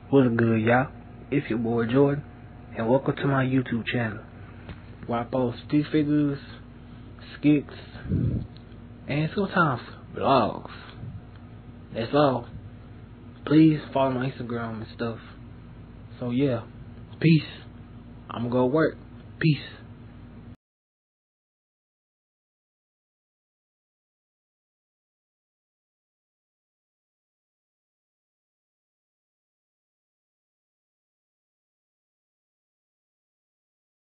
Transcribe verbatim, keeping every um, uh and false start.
What's good, y'all? It's your boy Jordan, and welcome to my YouTube channel, where I post stick figures, skits, and sometimes vlogs. That's all. Please follow my Instagram and stuff. So yeah, peace. I'm gonna go work. Peace.